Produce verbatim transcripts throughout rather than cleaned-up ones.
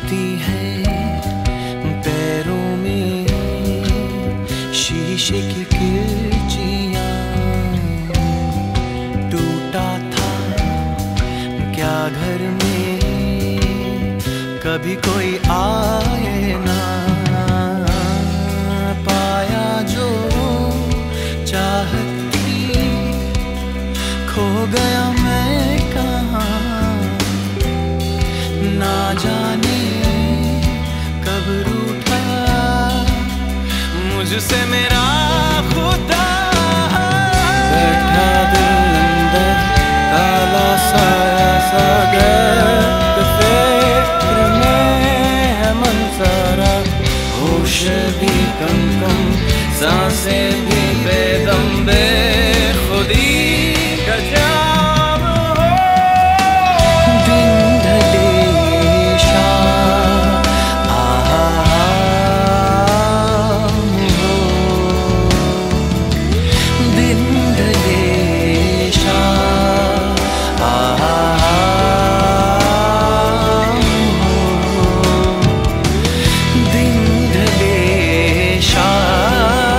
टूटती है पैरों में शीशे की किरचियां। टूटा था क्या घर में कभी कोई आए ना। पाया जो चाहत की खो गया मैं कहाँ। ना जाने कब रूठा मुझसे मेरा खुदा। बैठा दिल अंदर काला साया सा गर्द फिक्र में है मंजरा। होश भी कम कम सांसें भी बेदम बेखुदी का जाम हो। दिन ढले शाम हो। दिन ढले शाम हो। दिन ढले शाम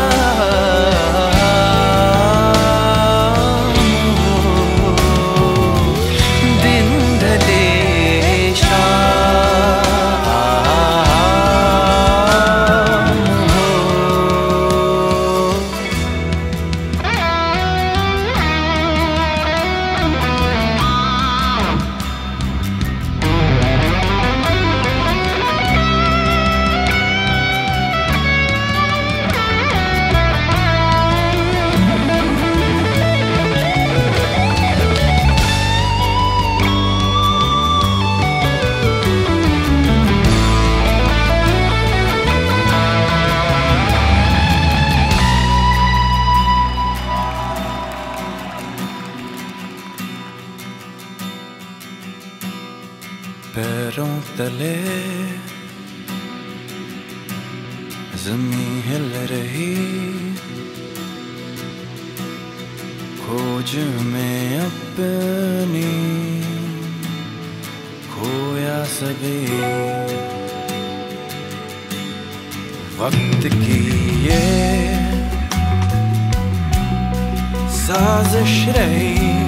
पैरों तले ज़मीं हिल रही। खोज में अपनी खोया सभी वक्त की ये साजिश रही।